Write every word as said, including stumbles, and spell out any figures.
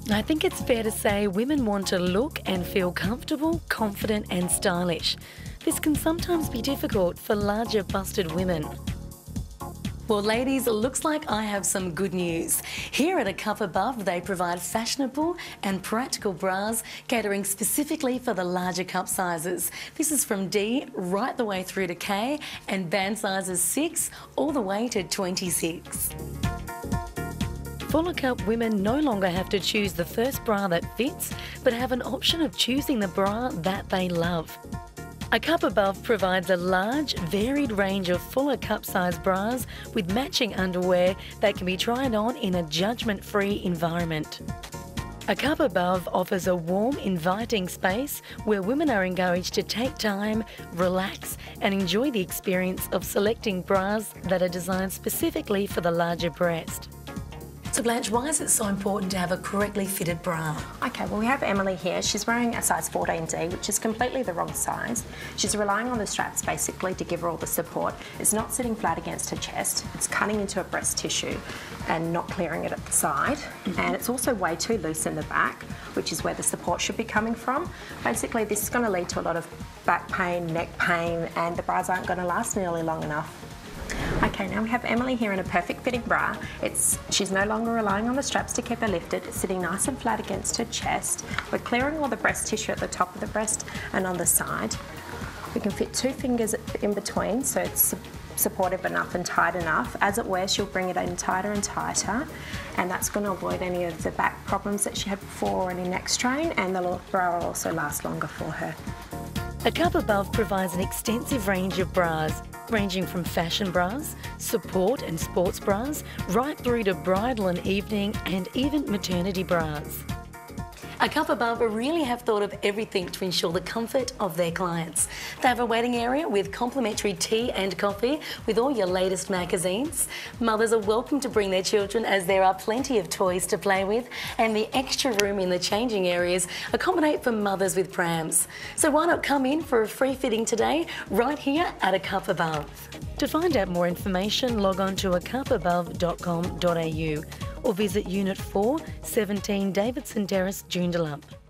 I think it's fair to say women want to look and feel comfortable, confident and stylish. This can sometimes be difficult for larger busted women. Well, ladies, it looks like I have some good news. Here at A Cup Above, they provide fashionable and practical bras catering specifically for the larger cup sizes. This is from D right the way through to K and band sizes six all the way to twenty-six. Fuller cup women no longer have to choose the first bra that fits, but have an option of choosing the bra that they love. A Cup Above provides a large, varied range of fuller cup size bras with matching underwear that can be tried on in a judgment-free environment. A Cup Above offers a warm, inviting space where women are encouraged to take time, relax and enjoy the experience of selecting bras that are designed specifically for the larger breast. So Blanche, why is it so important to have a correctly fitted bra? Okay, well we have Emily here. She's wearing a size fourteen D, which is completely the wrong size. She's relying on the straps basically to give her all the support. It's not sitting flat against her chest. It's cutting into her breast tissue and not clearing it at the side. Mm-hmm. And it's also way too loose in the back, which is where the support should be coming from. Basically, this is going to lead to a lot of back pain, neck pain, and the bras aren't going to last nearly long enough. Okay, now we have Emily here in a perfect fitting bra. It's, she's no longer relying on the straps to keep her lifted. It's sitting nice and flat against her chest. We're clearing all the breast tissue at the top of the breast and on the side. We can fit two fingers in between, so it's supportive enough and tight enough. As it wears, she'll bring it in tighter and tighter, and that's going to avoid any of the back problems that she had before or any neck strain, and the bra will also last longer for her. A Cup Above provides an extensive range of bras, ranging from fashion bras, support and sports bras, right through to bridal and evening and even maternity bras. A Cup Above really have thought of everything to ensure the comfort of their clients. They have a waiting area with complimentary tea and coffee with all your latest magazines. Mothers are welcome to bring their children as there are plenty of toys to play with, and the extra room in the changing areas accommodate for mothers with prams. So why not come in for a free fitting today right here at A Cup Above. To find out more information, log on to a cup above dot com dot a u or visit Unit four, seventeen Davidson Terrace, Joondalup.